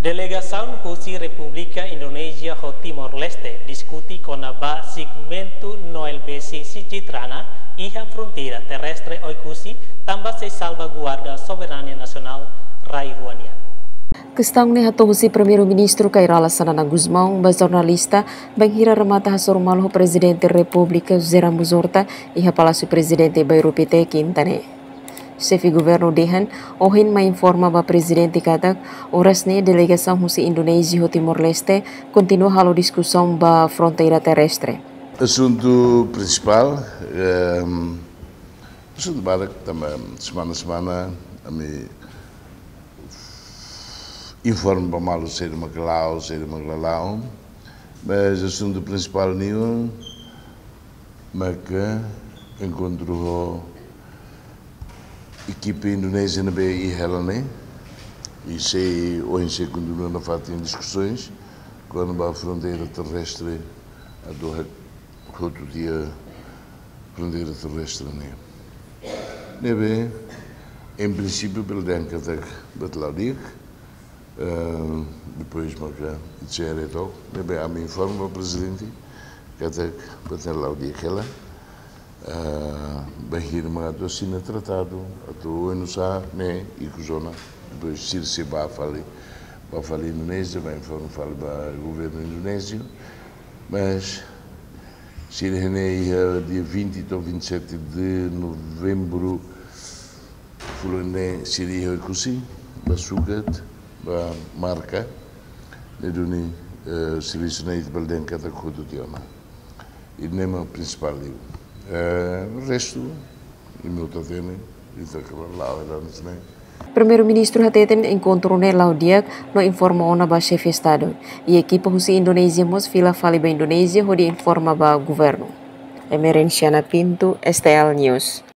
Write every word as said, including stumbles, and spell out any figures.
Delegação Kursi República Indonésia ho Timor-Leste discuti con ba segmento no el B C Citrana e a fronteira terrestre oikusi tambah se salvaguarda soberania nacional Rairuania. Questão ne hato husi primeiro-ministro Kairala Sanana Guzmão, ba jornalista, banghira remata hasormal ho presidente República José Ramos Horta e ha palácio presidente Bairro Petekin tane. Chefe governo Dehan, ohin ma informa ba presidente katak, oras ne delegação husi Indonésia ho Timor-Leste continua halo discussão ba fronteira terrestre. Assunto principal, um, assunto barak também semana-semana a me informo para malo ser Maclau, ser Maglalau, mas assunto principal nenhum, mas que encontrou equipe indonésia na B I Helene e sei hoje continua na fato em discussões quando a fronteira terrestre a do outro dia fronteira terrestre né nebe em princípio pelo dentro da Batlaudik depois marca dizer então nebe a me informa o presidente que até Batlaudik ela bahir mga assina tratado ato O N U S A ne ikuzona depois sir se ba fali ba fali Indonésia vai informa fali ba governo indonésio mas sir hene dia vinte ou vinte e sete de novembro fulane sir ia kusi ba sugat ba marca ne duni sir sunai balden kata kodu tiona idnema principal liu o resto, o meu tatene, isso é que lá era antes, né? Primeiro-ministro Hateten encontrou ne Laudiak no informa ona ba chefe estado e equipa husi Indonésia mos fila fali ba Indonésia ho di informa ba governo. Emerenciana Pinto, S T L News.